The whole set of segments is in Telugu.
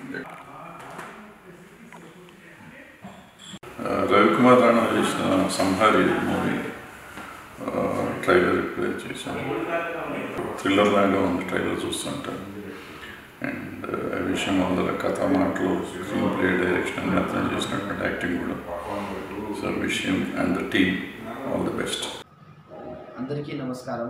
రవికుమార్ రాణా చేసిన సంహారి మూవీ ట్రైలర్ ఇప్పుడే చేశాను. థ్రిల్లర్ లాగా ఉంది ట్రైలర్ చూస్తుంటాను. అండ్ విషయం వల్ల కథ మాటలు, స్క్రీన్ ప్లే, డైరెక్షన్ అతను చేసినటువంటి యాక్టింగ్ కూడా. సో విషయం and the team all the best. అందరికీ నమస్కారం.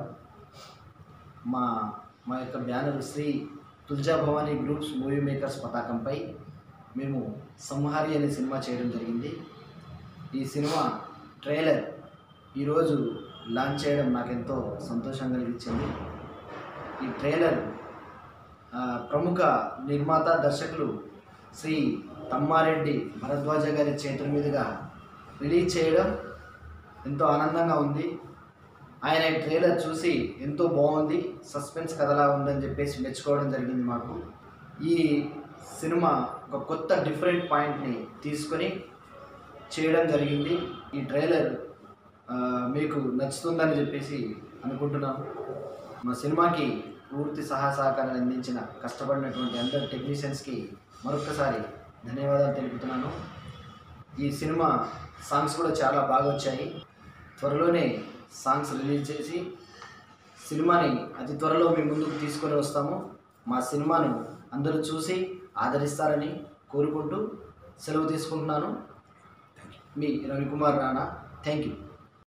మా యొక్క banner Shri Tulja Bhavani groups movie makers పతాకంపై మేము సంహారి అనే సినిమా చేయడం జరిగింది. ఈ సినిమా ట్రైలర్ ఈరోజు లాంచ్ చేయడం నాకెంతో సంతోషం కలిగించింది. ఈ ట్రైలర్ ప్రముఖ నిర్మాత దర్శకులు శ్రీ తమ్మారెడ్డి భరద్వాజ గారి చేతుల మీదుగా రిలీజ్ చేయడం ఎంతో ఆనందంగా ఉంది. ఆయన ఈ ట్రైలర్ చూసి ఎంతో బాగుంది, సస్పెన్స్ కథలా ఉందని చెప్పేసి మెచ్చుకోవడం జరిగింది. మాకు ఈ సినిమా ఒక కొత్త డిఫరెంట్ పాయింట్ని తీసుకొని చేయడం జరిగింది. ఈ ట్రైలర్ మీకు నచ్చుతుందని చెప్పేసి అనుకుంటున్నాం. మా సినిమాకి పూర్తి సహకారాన్ని అందించిన కష్టపడినటువంటి అందరు టెక్నీషియన్స్కి మరొకసారి ధన్యవాదాలు తెలుపుతున్నాను. ఈ సినిమా సాంగ్స్ కూడా చాలా బాగా వచ్చాయి. త్వరలోనే సాంగ్స్ రిలీజ్ చేసి సినిమాని అతి త్వరలో మీ ముందుకు తీసుకొని వస్తాము. మా సినిమాను అందరూ చూసి ఆదరిస్తారని కోరుకుంటూ సెలవు తీసుకుంటున్నాను. మీ రవికుమార్ రాణా. Thank you.